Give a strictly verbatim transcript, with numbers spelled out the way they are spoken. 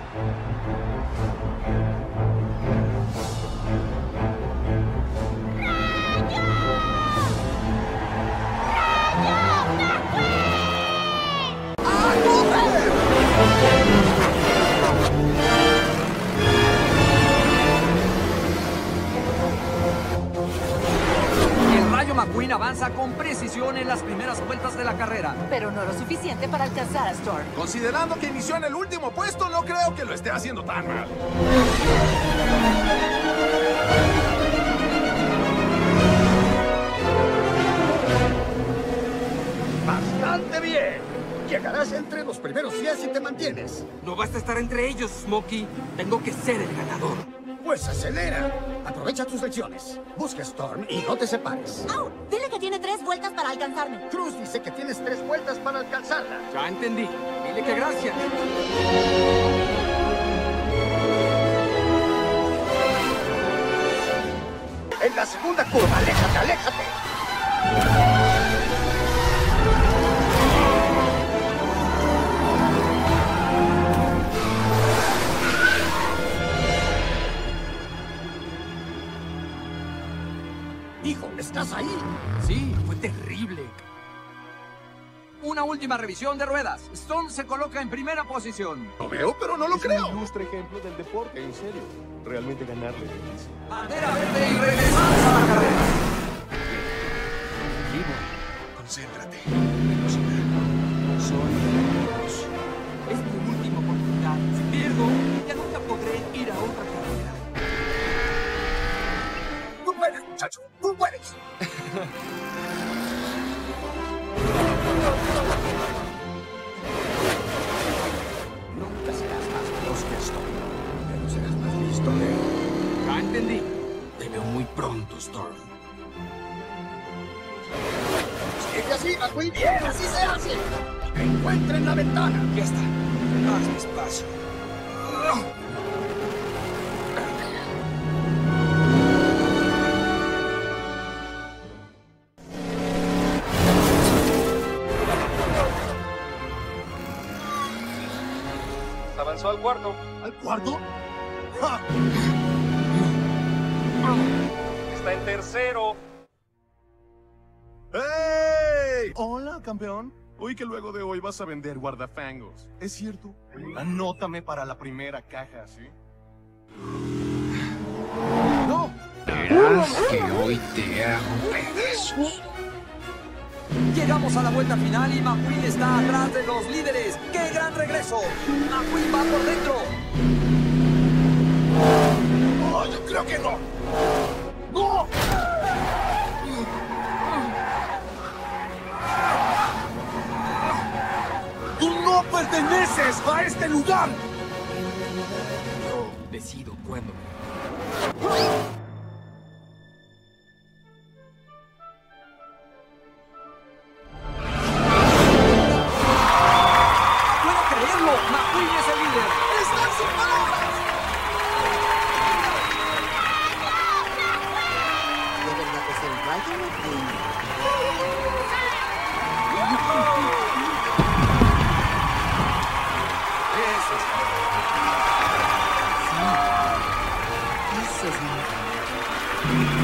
McQueen avanza con precisión en las primeras vueltas de la carrera. Pero no lo suficiente para alcanzar a Storm. Considerando que inició en el último puesto, no creo que lo esté haciendo tan mal. ¡Bastante bien! Llegarás entre los primeros diez si te mantienes. No basta estar entre ellos, Smokey. Tengo que ser el ganador. Pues acelera. Aprovecha tus lecciones. Busca a Storm y no te separes. ¡Au! Dile que tiene tres vueltas para alcanzarme. Cruz dice que tienes tres vueltas para alcanzarla. Ya entendí. Dile que gracias. En la segunda curva, aléjate, aléjate. Hijo, ¿estás ahí? Sí, fue terrible. Una última revisión de ruedas. Storm se coloca en primera posición. Lo veo, pero no lo Es creo. un ilustre ejemplo del deporte, en serio. Realmente ganarle es difícil. Bandera verde y regresamos a la carrera. Vivo. Concéntrate. Velocidad. Soy Dios. Es mi última oportunidad. Si pierdo, ya nunca podré ir a otra carrera. Tú puedes, muchacho. Tú puedes. Nunca serás más veloz que Storm, pero serás más listo que él. Ya entendí. Te veo muy pronto, Storm. Sigue así, McQueen. Bien, así se hace. Encuentren la ventana. Ya está. Más despacio. Avanzó al cuarto. ¿Al cuarto? ¡Ja! Está en tercero. ¡Hey! Hola, campeón. Oí que luego de hoy vas a vender guardafangos. ¿Es cierto? Anótame para la primera caja, ¿sí? ¡No! Verás que hoy te hago pedazos. Llegamos a la vuelta final y McQueen está atrás de los líderes. ¡Qué gran regreso! McQueen va por dentro. ¡Oh, yo creo que no! ¡No! ¡Tú no perteneces a este lugar! Yo decido cuándo. ¡Puedo creerlo! McQueen es el líder. ¡Están sin palabras! De verdad es el Rayo McQueen. Eso es. Eso es muy...